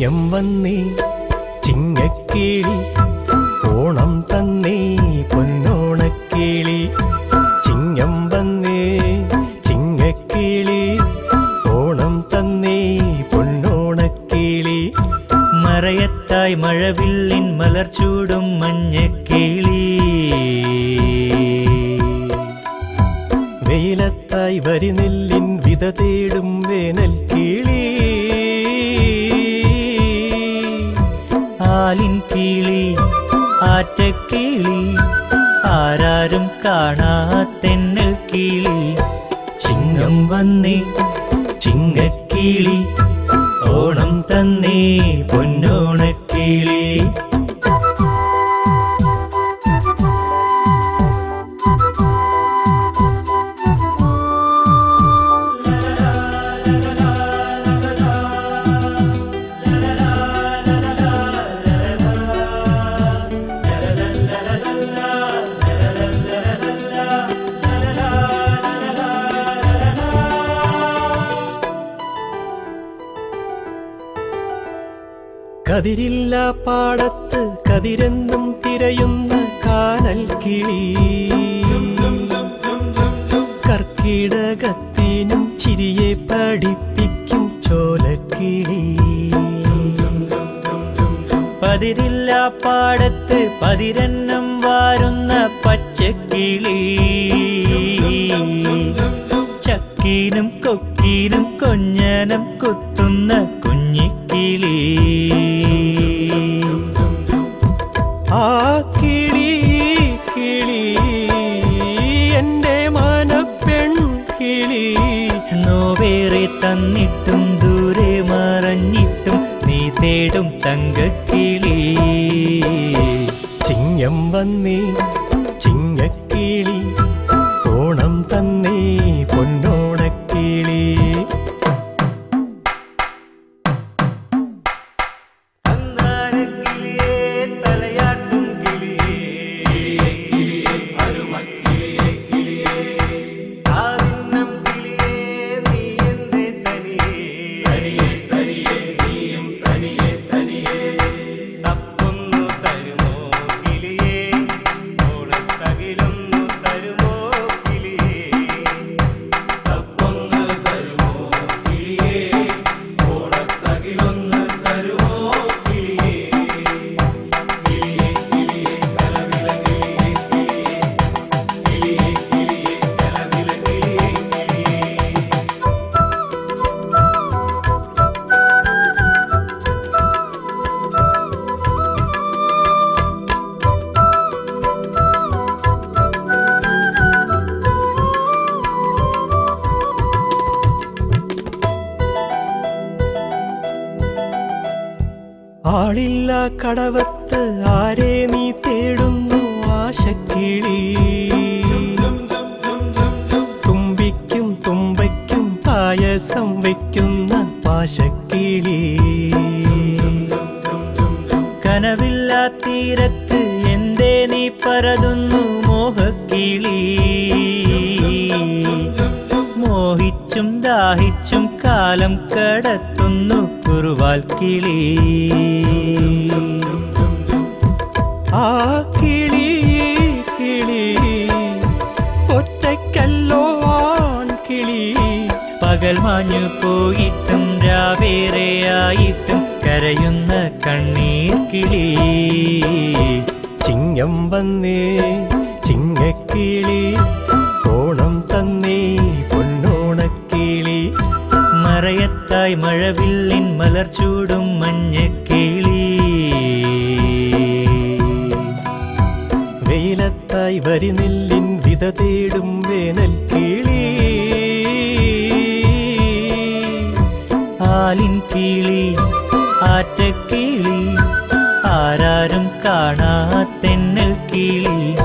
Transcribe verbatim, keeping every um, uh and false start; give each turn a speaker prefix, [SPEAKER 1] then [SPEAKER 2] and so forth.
[SPEAKER 1] ചിങ്ങം വന്നേ ചിങ്ങക്കിളി ഓണം തന്നേ പൊന്നോണക്കിളി ചിങ്ങം വന്നേ ചിങ്ങക്കിളി ഓണം തന്നേ പൊന്നോണക്കിളി
[SPEAKER 2] മറയത്തായി മഴവില്ലിൻ മലർച്ചൂടും മഞ്ഞക്കിളി
[SPEAKER 1] വെയിലത്തായി വരിനെല്ലിൻ വിത തേടും വേനൽ കിളി
[SPEAKER 2] ആലിൻ കിളി ആറ്റക്കിളി ആരാരും കാണാത്തെന്നൽ കിളി ചിങ്ങം വന്നേ ചിങ്ങക്കിളി ഓണം തന്നേ പൊന്നോണക്കിളി
[SPEAKER 1] കതിരില്ല പാടത്ത് കതിരെന്നും തിരയുന്ന കാനൽ കിളി കർക്കിടകത്തിനും ചിരിയെ പഠിപ്പിക്കും ചോലക്കിളി
[SPEAKER 2] പതിരില്ല പാടത്ത് പതിരെണ്ണം വാരുന്ന പച്ചക്കിളി ചക്കീനും കൊക്കീനും കൊഞ്ഞനം കുത്തുന്ന കുഞ്ഞിക്കിളി
[SPEAKER 1] ആ കിളി കിളി എൻ്റെ മനപ്പെൺ കിളി
[SPEAKER 2] നോവേറെ തന്നിട്ടും ദൂരെ മറഞ്ഞിട്ടും നീ തേടും തങ്കക്കിളി
[SPEAKER 1] ചിങ്ങം വന്നേ ചിങ്ങക്കിളി ഓണം തന്നേ പൊന്നോണക്കിളി ആളില്ല കടവത്ത് ആരെ നീ തേടുന്നു ആശക്കിളി തുമ്പിക്കും തുമ്പയ്ക്കും പായസം വയ്ക്കുന്ന പാശക്കിളി
[SPEAKER 2] കനവില്ലാ തീരത്ത് എന്തേ നീ പരതുന്നു മോഹക്കിളി മോഹിച്ചും ദാഹിച്ചും കാലം കടത്തുന്നു കുറുവാൽ കിളി
[SPEAKER 1] ആ കിളി കിളി ഒറ്റയ്ക്കല്ലോ ആൺ കിളി
[SPEAKER 2] പകൽ മാഞ്ഞു പോയിട്ടും രാവേറെയായിട്ടും കരയുന്ന കണ്ണീർ കിളി
[SPEAKER 1] ചിങ്ങം വന്നേ ചിങ്ങക്കിളി ഓണം തന്നേ പൊന്നോണക്കിളി
[SPEAKER 2] മറയത്തായി മഴവില്ലിൻ മലർച്ചൂടും മഞ്ഞക്കിളി
[SPEAKER 1] വെയിലത്തായി വരിനെല്ലിൻ വിത തേടും വേനൽ കിളി
[SPEAKER 2] ആലിൻ കിളി ആറ്റക്കിളി ആരാരും കാണാത്തെന്നൽ കിളി